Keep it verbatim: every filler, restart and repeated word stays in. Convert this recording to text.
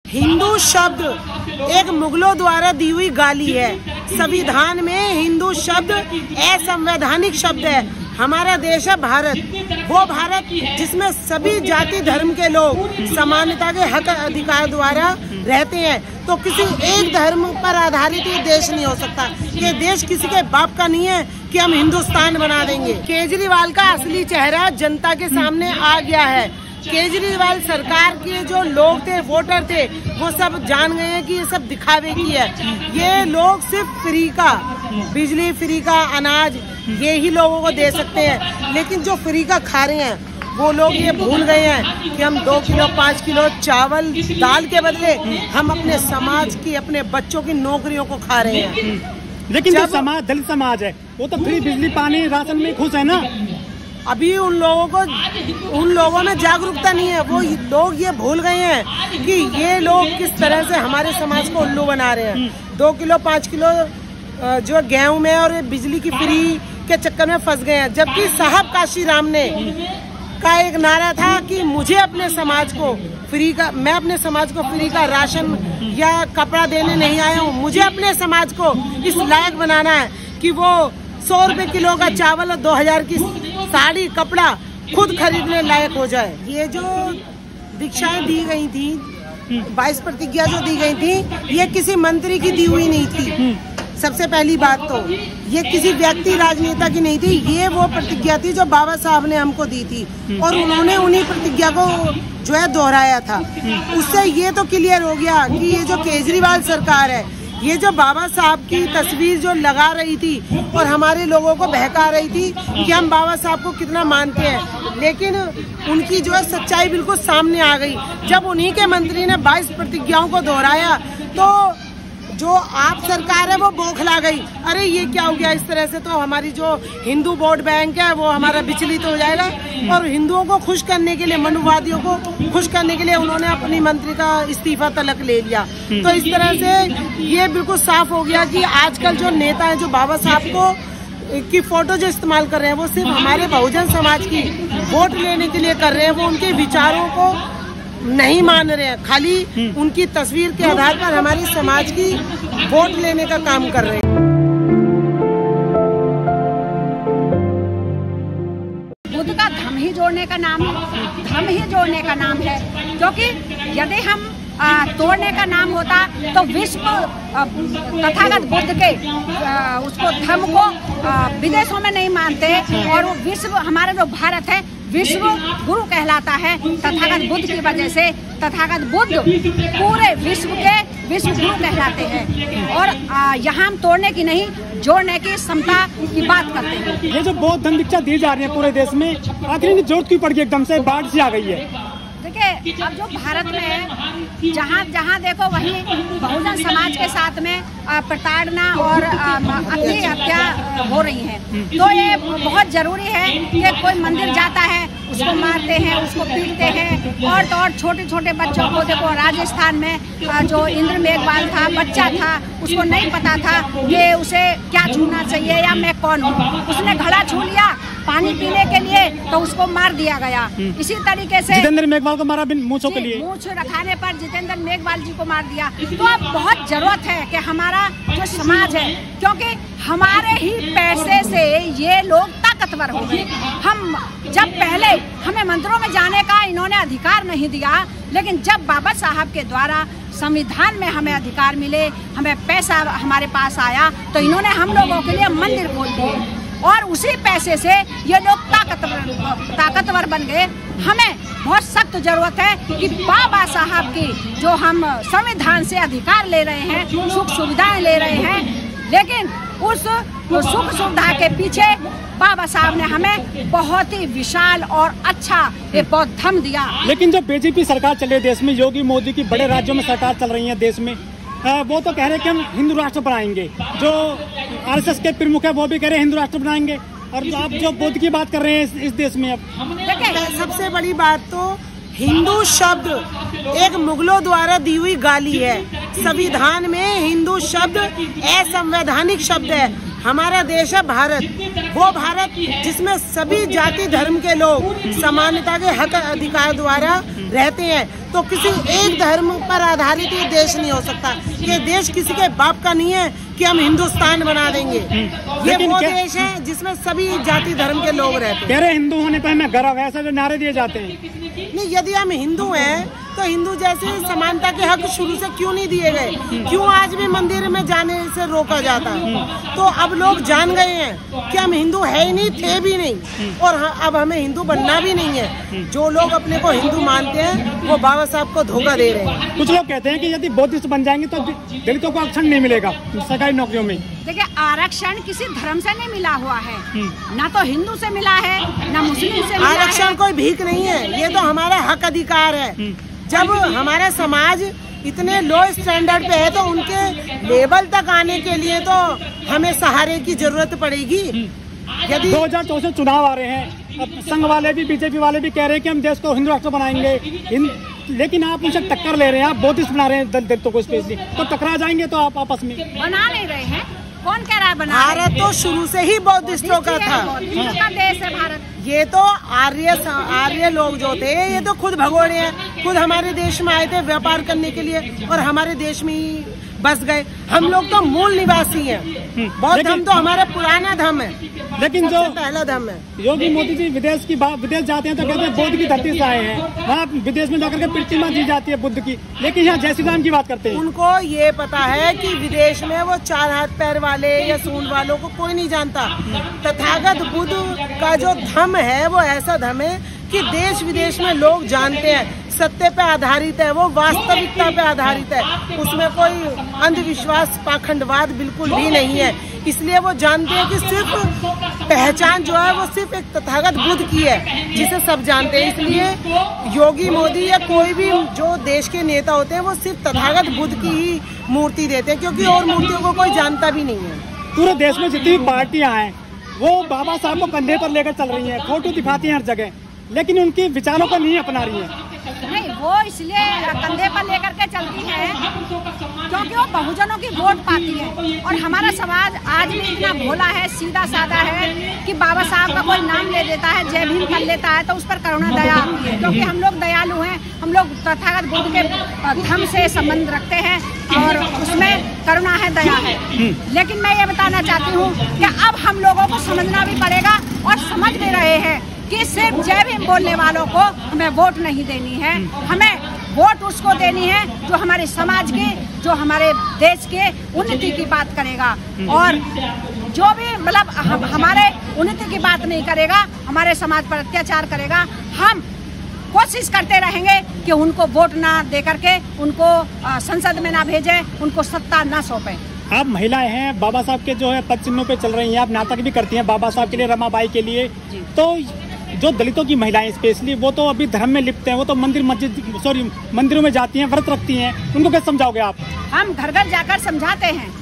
हिंदू शब्द एक मुगलों द्वारा दी हुई गाली है। संविधान में हिंदू शब्द असंवैधानिक शब्द है। हमारा देश है भारत, वो भारत जिसमें सभी जाति धर्म के लोग समानता के हक अधिकार द्वारा रहते हैं। तो किसी एक धर्म पर आधारित ये देश नहीं हो सकता। ये देश किसी के बाप का नहीं है कि हम हिंदुस्तान बना देंगे। केजरीवाल का असली चेहरा जनता के सामने आ गया है। केजरीवाल सरकार के जो लोग थे, वोटर थे, वो सब जान गए हैं कि ये सब दिखावे की है। ये लोग सिर्फ फ्री का बिजली, फ्री का अनाज, ये ही लोगों को दे सकते हैं। लेकिन जो फ्री का खा रहे हैं वो लोग ये भूल गए हैं कि हम दो किलो पाँच किलो चावल दाल के बदले हम अपने समाज की, अपने बच्चों की नौकरियों को खा रहे हैं। लेकिन जो समाज दलित समाज है वो तो फ्री बिजली पानी राशन में खुश है ना। अभी उन लोगों को उन लोगों में जागरूकता नहीं है। वो लोग ये भूल गए हैं कि ये लोग किस तरह से हमारे समाज को उल्लू बना रहे हैं। दो किलो पाँच किलो जो गेहूं में और बिजली की फ्री के चक्कर में फंस गए हैं। जबकि साहब काशीराम ने का एक नारा था कि मुझे अपने समाज को फ्री का, मैं अपने समाज को फ्री का राशन या कपड़ा देने नहीं आया हूँ। मुझे अपने समाज को इस लायक बनाना है कि वो सौ रुपए किलो का चावल और दो हजार की साड़ी कपड़ा खुद खरीदने लायक हो जाए। ये जो दीक्षाएं दी गई थी, बाईस प्रतिज्ञा जो दी गई थी, ये किसी मंत्री की दी हुई नहीं थी। सबसे पहली बात तो ये किसी व्यक्ति राजनेता की नहीं थी। ये वो प्रतिज्ञा थी जो बाबा साहब ने हमको दी थी और उन्होंने उन्हीं प्रतिज्ञा को जो है दोहराया था। उससे ये तो क्लियर हो गया कि ये जो केजरीवाल सरकार है, ये जो बाबा साहब की तस्वीर जो लगा रही थी और हमारे लोगों को बहका रही थी कि हम बाबा साहब को कितना मानते हैं, लेकिन उनकी जो है सच्चाई बिल्कुल सामने आ गई। जब उन्हीं के मंत्री ने बाईस प्रतिज्ञाओं को दोहराया तो जो आप सरकार है वो बौखला गई। अरे ये क्या हो गया, इस तरह से तो हमारी जो हिंदू वोट बैंक है वो हमारा विचलित हो जाएगा। और हिंदुओं को खुश करने के लिए, मनुवादियों को खुश करने के लिए उन्होंने अपनी मंत्री का इस्तीफा तलक ले लिया। तो इस तरह से ये बिल्कुल साफ हो गया कि आजकल जो नेता है, जो बाबा साहब को की फोटो जो इस्तेमाल कर रहे हैं, वो सिर्फ हमारे बहुजन समाज की वोट लेने के लिए कर रहे हैं। वो उनके विचारों को नहीं मान रहे हैं, खाली उनकी तस्वीर के आधार पर हमारे समाज की वोट लेने का काम कर रहे हैं। बुद्ध का धर्म ही जोड़ने का नाम है, धर्म ही जोड़ने का नाम है। क्योंकि यदि हम आ, तोड़ने का नाम होता तो विश्व तथागत बुद्ध के आ, उसको धर्म को आ, विदेशों में नहीं मानते और वो विश्व, हमारा जो भारत है विश्व गुरु कहलाता है तथागत बुद्ध की वजह से। तथागत बुद्ध पूरे विश्व के विश्व गुरु कहलाते हैं और यहाँ हम तोड़ने की नहीं, जोड़ने की क्षमता की बात करते हैं। ये जो बौद्ध धर्म दीक्षा दी जा रही है पूरे देश में, आखिर इनकी जरूरत क्यों पड़ गई? एकदम से बाढ़ सी आ गई है। देखिए, अब जो भारत में है, जहाँ जहाँ देखो वहीं बहुजन समाज के साथ में प्रताड़ना और अति हत्या हो रही है। तो ये बहुत जरूरी है कि कोई मंदिर जाता है उसको मारते हैं, उसको पीटते हैं। और तो और छोटे छोटे बच्चों को देखो, राजस्थान में जो इंद्र मेघवाल था, बच्चा था, उसको नहीं पता था कि उसे क्या छूना चाहिए या मैं कौन हूँ। उसने घड़ा छू लिया पानी पीने के लिए तो उसको मार दिया गया। इसी तरीके से जितेंद्र मेघवाल को मारा मूंछों के लिए, मूंछ रखाने पर जितेंद्र मेघवाल जी को मार दिया। तो अब बहुत जरूरत है कि हमारा जो समाज है, क्योंकि हमारे ही पैसे से ये लोग ताकतवर हो गए। हम जब पहले हमें मंदिरों में जाने का इन्होंने अधिकार नहीं दिया, लेकिन जब बाबा साहब के द्वारा संविधान में हमें अधिकार मिले, हमें पैसा हमारे पास आया, तो इन्होंने हम लोगों के लिए मंदिर खोल दिए और उसी पैसे से ये लोग ताकतवर ताकतवर बन गए। हमें बहुत सख्त जरूरत है कि बाबा साहब की जो हम संविधान से अधिकार ले रहे हैं, सुख सुविधाएं ले रहे हैं, लेकिन उस सुख सुविधा के पीछे बाबा साहब ने हमें बहुत ही विशाल और अच्छा एक बौद्ध धर्म दिया। लेकिन जो बीजेपी सरकार चल रही है देश में, योगी मोदी की बड़े राज्यों में सरकार चल रही है देश में, वो तो कह रहे हैं कि हम हिंदू राष्ट्र बनाएंगे। जो आरएसएस के प्रमुख है वो भी कह रहे हैं हिंदू राष्ट्र बनाएंगे। और जो आप जो बुद्ध की बात कर रहे हैं इस, इस देश में, अब देखिए, सबसे बड़ी बात तो हिंदू शब्द एक मुगलों द्वारा दी हुई गाली है। संविधान में हिंदू शब्द असंवैधानिक शब्द है। हमारा देश है भारत, वो भारत जिसमें सभी जाति धर्म के लोग समानता के हक अधिकार द्वारा रहते हैं। तो किसी एक धर्म पर आधारित ये देश नहीं हो सकता। ये देश किसी के बाप का नहीं है कि हम हिंदुस्तान बना देंगे। ये वो देश है जिसमें सभी जाति धर्म के लोग रहते हैं। कह रहे हिंदू होने पर हमें गर्व है, ऐसे जो नारे दिए जाते हैं। नहीं, यदि हम हिंदू हैं तो हिंदू जैसे समानता के हक शुरू से क्यों नहीं दिए गए? क्यों आज भी मंदिर में जाने से रोका जाता है? तो अब लोग जान गए हैं कि हम हिंदू है ही नहीं, थे भी नहीं, और अब हमें हिंदू बनना भी नहीं है। जो लोग अपने को हिंदू मानते हैं वो बाबा साहब को धोखा दे रहे हैं। कुछ लोग कहते हैं कि यदि बौद्धिस्ट बन जाएंगे तो दलितों को आरक्षण नहीं मिलेगा सरकारी नौकरियों में। देखिए, आरक्षण किसी धर्म से नहीं मिला हुआ है, ना तो हिंदू से मिला है ना मुस्लिम से मिला है। आरक्षण कोई भीख नहीं है, ये तो हमारा हक अधिकार है। जब हमारा समाज इतने लो स्टैंडर्ड पे है तो उनके लेवल तक आने के लिए तो हमें सहारे की जरूरत पड़ेगी। यदि दो हजार चौसठ चुनाव आ रहे हैं, अब संघ वाले भी बीजेपी वाले भी कह रहे हैं कि हम देश को हिंदू राष्ट्र बनाएंगे, लेकिन आप उनसे टक्कर ले रहे हैं, आप बौद्धिस्ट बना रहे हैं दलितों को स्पेशली, तो टकरा जाएंगे तो आप आपस में। बना नहीं रहे हैं, कौन कह रहा है बना? भारत तो शुरू से ही बौद्धिस्टों का था, का देश है भारत। ये तो आर्य आर्य लोग जो थे ये तो खुद भगोड़े हैं, खुद हमारे देश में आए थे व्यापार करने के लिए और हमारे देश में ही बस गए। हम लोग तो मूल निवासी हैं। बौद्ध धर्म तो हमारा पुराना धर्म है, लेकिन जो पहला धर्म है। योगी मोदी जी विदेश की बात विदेश जाते हैं तो कहते हैं बुद्ध की धरती से आए हैं, वहाँ विदेश में जाकर के प्रतिमा दी जाती है बुद्ध की, लेकिन यहाँ जय श्री राम की बात करते हैं। उनको ये पता है कि विदेश में वो चार हाथ पैर वाले या सूंड वालों को कोई नहीं जानता। तथागत बुद्ध का जो धर्म है वो ऐसा धर्म है कि देश विदेश में लोग जानते हैं, सत्य पे आधारित है, वो वास्तविकता पे आधारित है, उसमें कोई अंधविश्वास पाखंडवाद बिल्कुल भी नहीं है। इसलिए वो जानते हैं कि सिर्फ पहचान जो है वो सिर्फ एक तथागत बुद्ध की है जिसे सब जानते हैं। इसलिए योगी मोदी या कोई भी जो देश के नेता होते हैं वो सिर्फ तथागत बुद्ध की ही मूर्ति देते हैं, क्योंकि और मूर्तियों को कोई जानता भी नहीं है। पूरे देश में जितनी भी पार्टियां हैं वो बाबा साहब को कंधे पर लेकर चल रही हैं, फोटो दिखाती हैं हर जगह, लेकिन उनके विचारों को नहीं अपना रही है। नहीं, वो इसलिए कंधे पर लेकर के चलती है क्योंकि वो बहुजनों की वोट पाती है। और हमारा समाज आज भी इतना भोला है, सीधा साधा है कि बाबा साहब का कोई नाम ले देता है, जय भीम कर लेता है तो उस पर करुणा दया आती है, क्योंकि हम लोग दयालु हैं, हम लोग तथागत बुद्ध के धर्म से संबंध रखते हैं और उसमें करुणा है, दया है। लेकिन मैं ये बताना चाहती हूँ कि अब हम लोगों को समझना भी पड़ेगा और समझ भी रहे हैं कि सिर्फ जय भीम बोलने वालों को हमें वोट नहीं देनी है, हमें वोट उसको देनी है जो हमारे समाज के, जो हमारे देश के उन्नति की बात करेगा। और जो भी मतलब हम, हमारे उन्नति की बात नहीं करेगा, हमारे समाज पर अत्याचार करेगा, हम कोशिश करते रहेंगे कि उनको वोट ना दे करके उनको संसद में ना भेजें, उनको सत्ता ना सौंपें। आप महिलाएं हैं, बाबा साहब के जो है पद चिन्हों पे चल रही हैं, आप नाटक भी करती हैं बाबा साहब के लिए, रमाबाई के लिए, तो जो दलितों की महिलाएं स्पेशली वो तो अभी धर्म में लिप्त हैं, वो तो मंदिर मस्जिद सॉरी मंदिरों में जाती हैं, व्रत रखती हैं, उनको क्या समझाओगे आप? हम घर घर जाकर समझाते हैं।